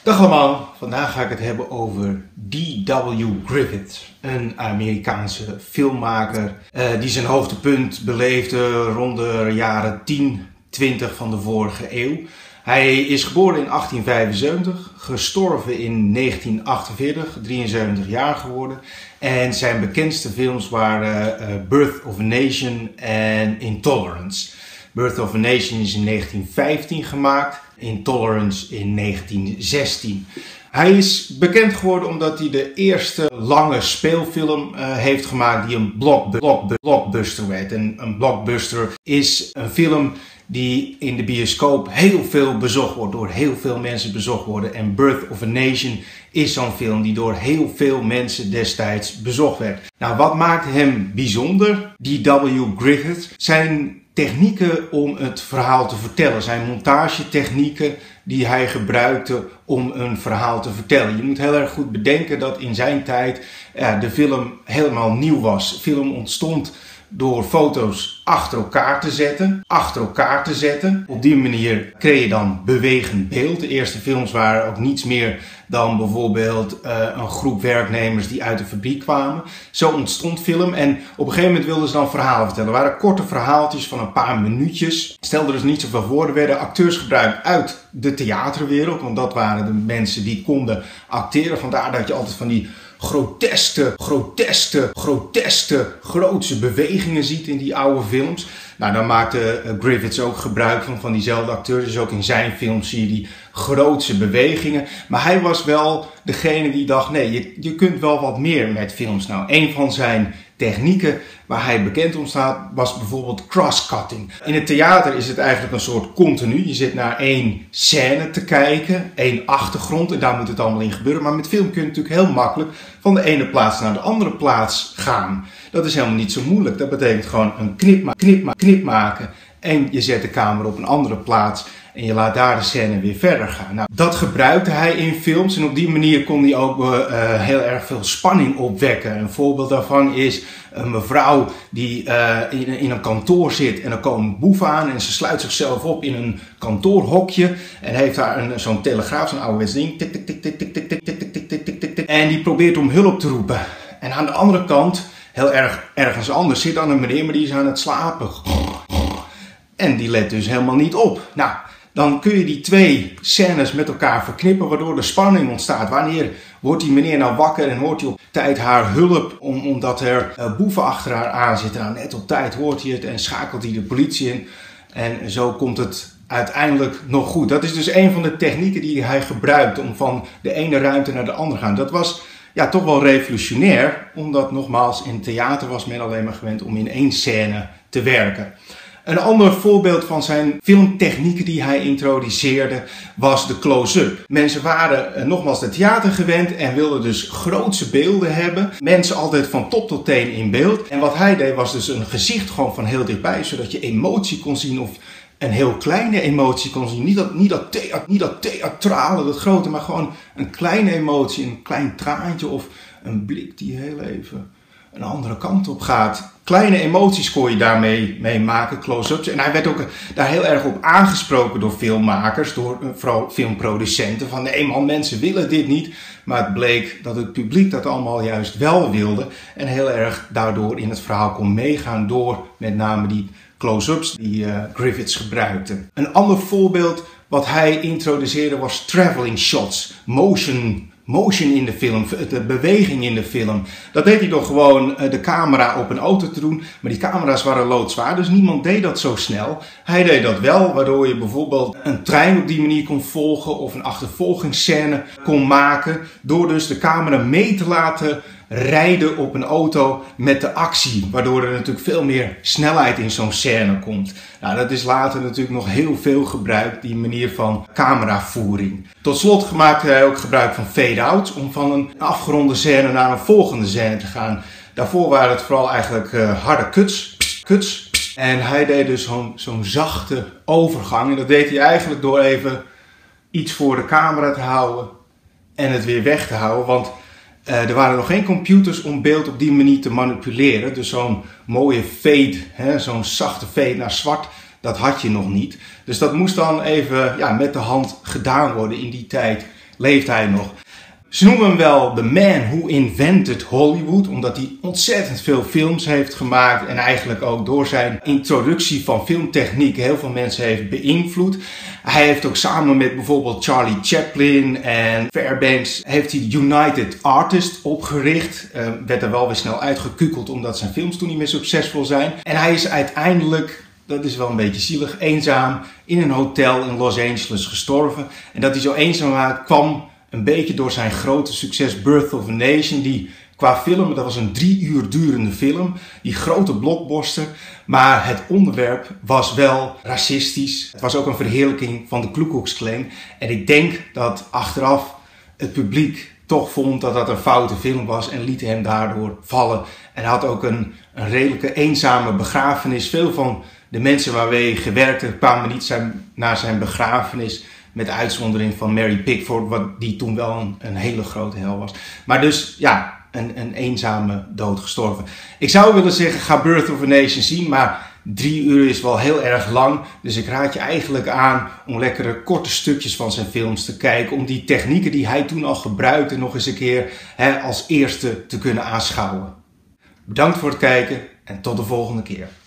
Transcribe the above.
Dag allemaal, vandaag ga ik het hebben over D.W. Griffith, een Amerikaanse filmmaker die zijn hoogtepunt beleefde rond de jaren 10, 20 van de vorige eeuw. Hij is geboren in 1875, gestorven in 1948, 73 jaar geworden. En zijn bekendste films waren Birth of a Nation en Intolerance. Birth of a Nation is in 1915 gemaakt, Intolerance in 1916. Hij is bekend geworden omdat hij de eerste lange speelfilm heeft gemaakt die een blockbuster werd. En een blockbuster is een film die in de bioscoop heel veel bezocht wordt, door heel veel mensen bezocht worden. En Birth of a Nation is zo'n film die door heel veel mensen destijds bezocht werd. Nou, wat maakt hem bijzonder? D.W. Griffith, zijn technieken om het verhaal te vertellen, zijn montagetechnieken die hij gebruikte om een verhaal te vertellen. Je moet heel erg goed bedenken dat in zijn tijd de film helemaal nieuw was. Film ontstond door foto's achter elkaar te zetten. Op die manier kreeg je dan bewegend beeld. De eerste films waren ook niets meer dan bijvoorbeeld een groep werknemers die uit de fabriek kwamen. Zo ontstond film en op een gegeven moment wilden ze dan verhalen vertellen. Er waren korte verhaaltjes van een paar minuutjes. Stel dus niet zoveel voor. Er werden acteurs gebruikt uit de theaterwereld, want dat waren de mensen die konden acteren. Vandaar dat je altijd van die grootse bewegingen ziet in die oude films. Nou, dan maakte Griffiths ook gebruik van diezelfde acteurs. Dus ook in zijn films zie je die grootse bewegingen. Maar hij was wel degene die dacht, nee, je kunt wel wat meer met films. Nou, een van zijn technieken waar hij bekend om staat was bijvoorbeeld crosscutting. In het theater is het eigenlijk een soort continu. Je zit naar één scène te kijken, één achtergrond en daar moet het allemaal in gebeuren. Maar met film kun je natuurlijk heel makkelijk van de ene plaats naar de andere plaats gaan. Dat is helemaal niet zo moeilijk. Dat betekent gewoon een knip maken en je zet de camera op een andere plaats en je laat daar de scène weer verder gaan. Nou, dat gebruikte hij in films en op die manier kon hij ook heel erg veel spanning opwekken. Een voorbeeld daarvan is een mevrouw die in een kantoor zit en er komen boeven aan en ze sluit zichzelf op in een kantoorhokje en heeft daar zo'n telegraaf, zo'n ouderwets ding, tik tik tik tik tik tik tik tik tik tik tik tik tik, en die probeert om hulp te roepen. En aan de andere kant, heel ergens anders, zit dan een meneer, maar die is aan het slapen. En die let dus helemaal niet op. Nou, dan kun je die twee scènes met elkaar verknippen, waardoor de spanning ontstaat. Wanneer wordt die meneer nou wakker en hoort hij op tijd haar hulp, omdat er boeven achter haar aan zitten. Nou, net op tijd hoort hij het en schakelt hij de politie in. En zo komt het uiteindelijk nog goed. Dat is dus een van de technieken die hij gebruikt om van de ene ruimte naar de andere te gaan. Dat was toch wel revolutionair, omdat nogmaals in theater was men alleen maar gewend om in één scène te werken. Een ander voorbeeld van zijn filmtechnieken die hij introduceerde was de close-up. Mensen waren nogmaals de theater gewend en wilden dus grootse beelden hebben. Mensen altijd van top tot teen in beeld. En wat hij deed was dus een gezicht gewoon van heel dichtbij, zodat je emotie kon zien of een heel kleine emotie kon zien. Niet dat theatrale, dat grote, maar gewoon een kleine emotie, een klein traantje of een blik die heel even een andere kant op gaat. Kleine emoties kon je daarmee maken, close-ups. En hij werd ook daar heel erg op aangesproken door filmmakers, door vooral filmproducenten. Van nee man, mensen willen dit niet. Maar het bleek dat het publiek dat allemaal juist wel wilde. En heel erg daardoor in het verhaal kon meegaan door met name die close-ups die Griffiths gebruikte. Een ander voorbeeld wat hij introduceerde was traveling shots, motion in de film, de beweging in de film. Dat deed hij door gewoon de camera op een auto te doen. Maar die camera's waren loodzwaar, dus niemand deed dat zo snel. Hij deed dat wel, waardoor je bijvoorbeeld een trein op die manier kon volgen of een achtervolgingsscène kon maken. Door dus de camera mee te laten rijden op een auto met de actie. Waardoor er natuurlijk veel meer snelheid in zo'n scène komt. Nou, dat is later natuurlijk nog heel veel gebruikt, die manier van cameravoering. Tot slot maakte hij ook gebruik van fade-outs om van een afgeronde scène naar een volgende scène te gaan. Daarvoor waren het vooral eigenlijk harde cuts. En hij deed dus zo'n zachte overgang. En dat deed hij eigenlijk door even iets voor de camera te houden en het weer weg te houden. Want er waren nog geen computers om beeld op die manier te manipuleren. Dus zo'n mooie fade, zo'n zachte fade naar zwart, dat had je nog niet. Dus dat moest dan even met de hand gedaan worden. In die tijd leeft hij nog. Ze noemen hem wel The Man Who Invented Hollywood, omdat hij ontzettend veel films heeft gemaakt en eigenlijk ook door zijn introductie van filmtechniek heel veel mensen heeft beïnvloed. Hij heeft ook samen met bijvoorbeeld Charlie Chaplin en Fairbanks heeft hij United Artists opgericht. Werd er wel weer snel uitgekukeld omdat zijn films toen niet meer succesvol zijn. En hij is uiteindelijk, dat is wel een beetje zielig, eenzaam in een hotel in Los Angeles gestorven. En dat hij zo eenzaam was, kwam een beetje door zijn grote succes Birth of a Nation, die qua film, dat was een 3 uur durende film, die grote blockbuster, maar het onderwerp was wel racistisch. Het was ook een verheerlijking van de Ku Klux Klan. En ik denk dat achteraf het publiek toch vond dat dat een foute film was en liet hem daardoor vallen. En hij had ook een redelijke eenzame begrafenis. Veel van de mensen waarmee hij gewerkt heeft kwamen niet naar zijn begrafenis. Met uitzondering van Mary Pickford, die toen wel een hele grote hel was. Maar dus ja, een eenzame dood gestorven. Ik zou willen zeggen, ga Birth of a Nation zien, maar 3 uur is wel heel erg lang. Dus ik raad je eigenlijk aan om lekkere korte stukjes van zijn films te kijken. Om die technieken die hij toen al gebruikte nog eens een keer als eerste te kunnen aanschouwen. Bedankt voor het kijken en tot de volgende keer.